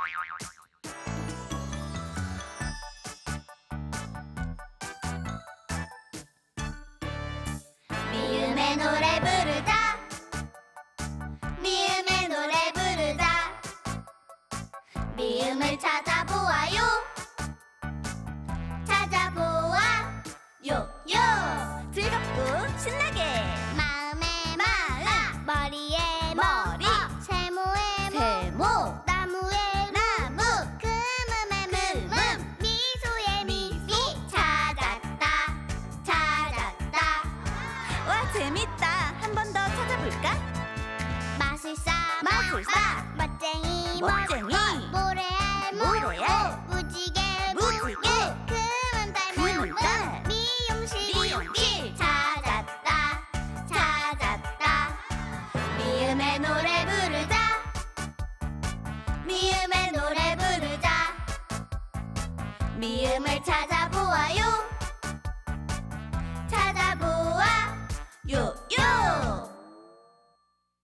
미음의 노래 부르자. 미음의 노래 부르자. 미음을 찾아보아요. 찾아보아 요요. 즐겁고 신나게. 마음에 마음, 머리에 머리, 세모에 세모, 나무에 나무, 금음에 문, 미소에 미소. 찾았다 찾았다. 와, 재밌다. 한 번 더 찾아볼까? 마술사 마술사, 멋쟁이 멋쟁이, 모래알 모래알, 무지개 무지개, 금은달 금은달, 미용실 미용실. 찾았다 찾았다. 미음의 노래 부르자. 미음의 노래 부르자. 미음을 찾아